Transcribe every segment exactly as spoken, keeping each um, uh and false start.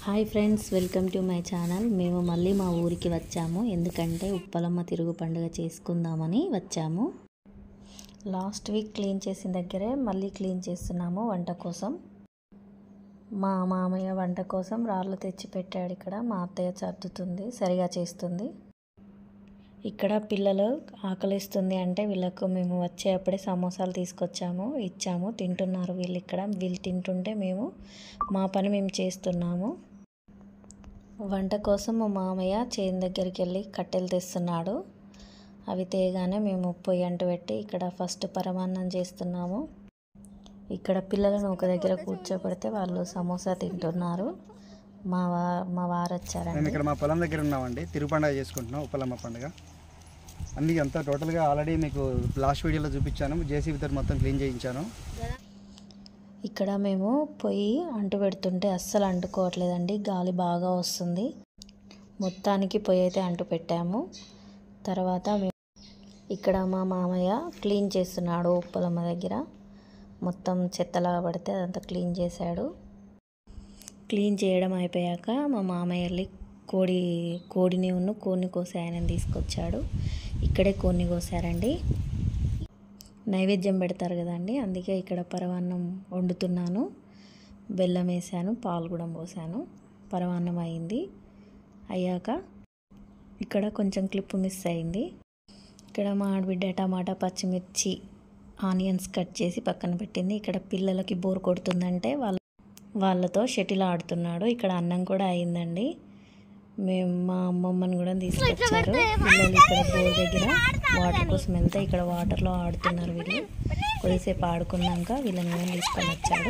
Hi friends, welcome to my channel. మేము మళ్ళీ మా ఊరికి వచ్చాము. ఎందుకంటే ఉప్పలమ్మ తిరుగు పండుగ చేసుకుందామని వచ్చాము. లాస్ట్ వీక్ క్లీన్ చేసిన దగ్గరే మళ్ళీ క్లీన్ చేస్తున్నాము వంట కోసం. మా మామయ్య వంట కోసం రాళ్ళు తెచ్చి పెట్టాడు. ఇక్కడ మా అత్తయ్య సర్దుతుంది, సరిగా చేస్తుంది. ఇక్కడ పిల్లలు ఆకలిస్తుంది అంటే వీళ్ళకు మేము వచ్చేటప్పుడే సమోసాలు తీసుకొచ్చాము, ఇచ్చాము, తింటున్నారు వీళ్ళు. ఇక్కడ వీళ్ళు తింటుంటే మేము మా పని మేము చేస్తున్నాము. వంట కోసం మా మామయ్య చేను దగ్గరికి వెళ్ళి కట్టెలు తెస్తున్నాడు. అవి తేగానే మేము పొయ్యి అంటు పెట్టి ఇక్కడ ఫస్ట్ పరమాన్నం చేస్తున్నాము. ఇక్కడ పిల్లలను ఒక దగ్గర కూర్చోబెడితే వాళ్ళు సమోసా తింటున్నారు. మా వా మా వారు వచ్చారండి. మేము ఇక్కడ మా పొలం దగ్గర ఉన్నామండి. తిరుగు పండుగ చేసుకుంటున్నాం, ఉప్పలమ్మ పండుగ. అన్నీ అంతా టోటల్గా ఆల్రెడీ మీకు లాస్ట్ వీడియోలో చూపించాను. జేసీబీతో మొత్తం క్లీన్ చేయించాను. ఇక్కడ మేము పొయ్యి అంటు పెడుతుంటే అస్సలు అంటుకోవట్లేదండి, గాలి బాగా వస్తుంది. మొత్తానికి పొయ్యి అయితే అంటు పెట్టాము. తర్వాత మేము ఇక్కడ మా మామయ్య క్లీన్ చేస్తున్నాడు ఉప్పలమ్మ దగ్గర. మొత్తం చెత్తలా పడితే అదంతా క్లీన్ చేశాడు. క్లీన్ చేయడం అయిపోయాక మా మామయ్య వెళ్ళి కోడి కోడిని ఉన్న కోడిని కోసి ఆయన తీసుకొచ్చాడు. ఇక్కడే కోడిని కోసారండి. నైవేద్యం పెడతారు కదండి, అందుకే ఇక్కడ పరమాన్నం వండుతున్నాను. బెల్లం వేసాను, పాలు కూడా పోసాను. పరమాన్నం అయింది. అయ్యాక ఇక్కడ కొంచెం క్లిప్ మిస్ అయింది. ఇక్కడ మా ఆడబిడ్డ టమాటా, పచ్చిమిర్చి, ఆనియన్స్ కట్ చేసి పక్కన పెట్టింది. ఇక్కడ పిల్లలకి బోర్ కొడుతుందంటే వాళ్ళ వాళ్ళతో షటిల్ ఆడుతున్నాడు. ఇక్కడ అన్నం కూడా అయిందండి. మేము మా అమ్మమ్మని కూడా తీసుకొచ్చారు. పిల్లలు ఇక్కడ బోర్ దగ్గర వాటర్ కోసం వెళ్తే ఇక్కడ వాటర్లో ఆడుతున్నారు వీళ్ళు. కొద్దిసేపు ఆడుకున్నాక వీళ్ళని మేము తీసుకొని వచ్చాడు.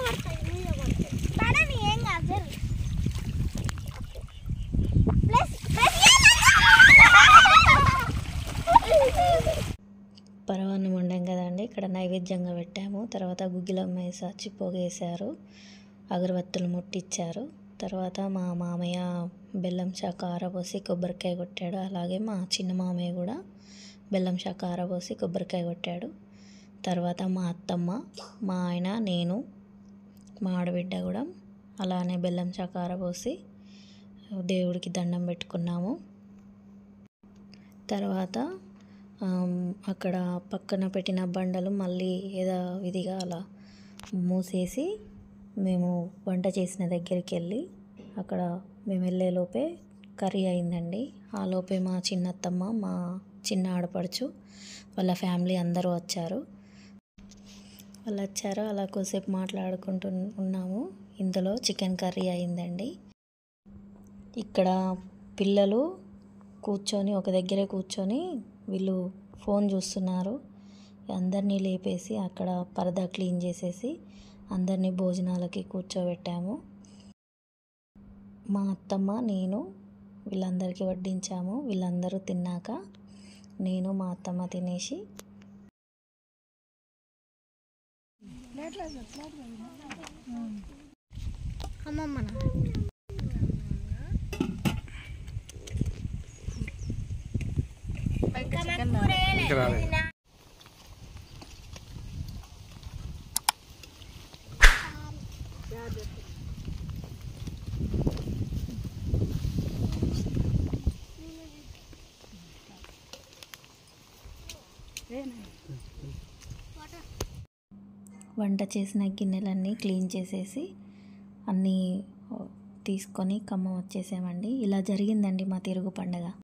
పరమాన్నం వండాం కదండి, ఇక్కడ నైవేద్యంగా పెట్టాము. తర్వాత గుగ్గిలమ్మ వేసి వచ్చి పొగేశారు, అగరబత్తులు ముట్టించారు. తర్వాత మా మామయ్య బెల్లం శాఖ ఆరబోసి కొబ్బరికాయ కొట్టాడు. అలాగే మా చిన్న మామయ్య కూడా బెల్లం శాఖ ఆరబోసి కొబ్బరికాయ కొట్టాడు. తర్వాత మా అత్తమ్మ, మా ఆయన, నేను, మా ఆడబిడ్డ కూడా అలానే బెల్లం శాఖ ఆరబోసి దేవుడికి దండం పెట్టుకున్నాము. తర్వాత అక్కడ పక్కన పెట్టిన బండలు మళ్ళీ ఏదో విధిగా అలా మూసేసి మేము వంట చేసిన దగ్గరికి వెళ్ళి అక్కడ మేము వెళ్ళేలోపే కర్రీ అయిందండి. ఆ లోపే మా చిన్నత్తమ్మ, మా చిన్న ఆడపడుచు, వాళ్ళ ఫ్యామిలీ అందరూ వచ్చారు. వాళ్ళు వచ్చారు, అలా కొద్దిసేపు మాట్లాడుకుంటూ ఉన్నాము. ఇందులో చికెన్ కర్రీ అయిందండి. ఇక్కడ పిల్లలు కూర్చొని ఒక దగ్గరే కూర్చొని వీళ్ళు ఫోన్ చూస్తున్నారు. అందరినీ లేపేసి అక్కడ పరదా క్లీన్ చేసేసి అందరినీ భోజనాలకి కూర్చోబెట్టాము. మా అత్తమ్మ, నేను వీళ్ళందరికీ వడ్డించాము. వీళ్ళందరూ తిన్నాక నేను మా అత్తమ్మ తినేసి వంట చేసిన గిన్నెలన్నీ క్లీన్ చేసేసి అన్నీ తీసుకొని ఖమ్మం వచ్చేసామండి. ఇలా జరిగిందండి మా తిరుగు పండుగ.